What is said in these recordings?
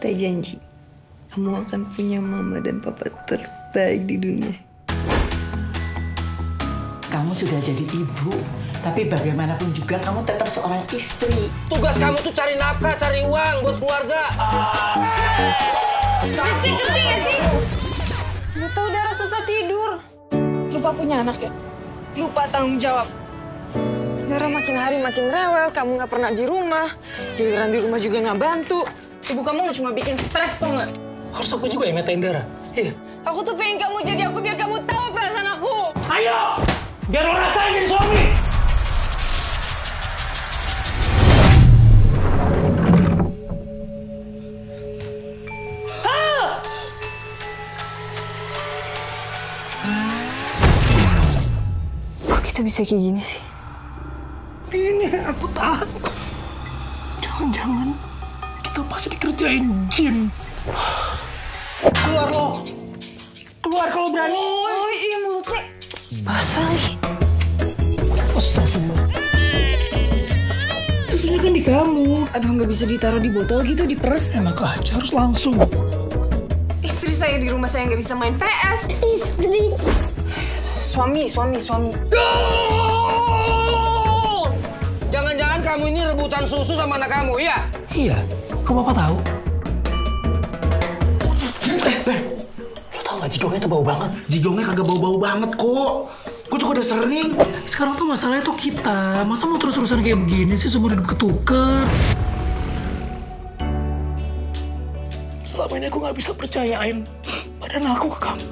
Kita janji, kamu akan punya mama dan papa terbaik di dunia. Kamu sudah jadi ibu, tapi bagaimanapun juga kamu tetap seorang istri. Tugas kamu tuh cari nafkah, cari uang buat keluarga. Ngerti gak sih? Lu tau Dara susah tidur. Lupa punya anak ya? Lupa tanggung jawab. Dara makin hari makin rewel, kamu gak pernah di rumah. Giliran di rumah juga gak bantu. Ibu kamu gak cuma bikin stres, tau gak? Harus aku juga yang metain Dara. Iya. Aku tuh pengen kamu jadi aku biar kamu tahu perasaan aku. Ayo! Biar lo rasain jadi suami! Kok kita bisa kayak gini sih? Ini aku takut. Jangan-jangan kita pasti dikerjain jin. Keluar lo! Keluar kalau berani! Oh iya mulutnya basah nih. Astagfirullah. Susunya kan di kamu. Aduh nggak bisa ditaruh di botol gitu, diperes. Enak aja, harus langsung. Istri saya di rumah saya nggak bisa main PS. Istri. Suami. Jangan-jangan kamu ini rebutan susu sama anak kamu, iya? Iya, kok Bapak tahu? Lo tau gak jigongnya tuh bau banget? Jigongnya kagak bau-bau banget kok. Gue juga udah sering. Sekarang tuh masalahnya tuh kita. Masa mau terus-terusan kayak begini sih, seumur hidup ketuker? Selama ini aku gak bisa percayain badan aku ke kamu.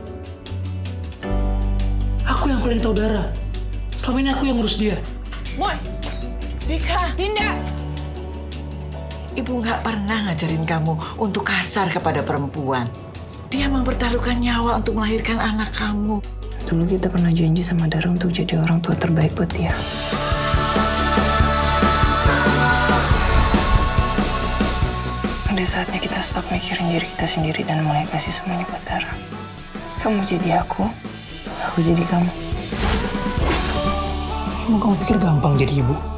Aku yang paling tahu Dara. Selama ini aku yang ngurus dia. Moy, Dika, Dinda. Ibu nggak pernah ngajarin kamu untuk kasar kepada perempuan. Dia mempertaruhkan nyawa untuk melahirkan anak kamu. Dulu kita pernah janji sama Dara untuk jadi orang tua terbaik buat dia. Ada saatnya kita stop mikirin diri kita sendiri dan mulai kasih semuanya buat Dara. Kamu jadi aku jadi kamu. Emang kamu pikir gampang jadi ibu?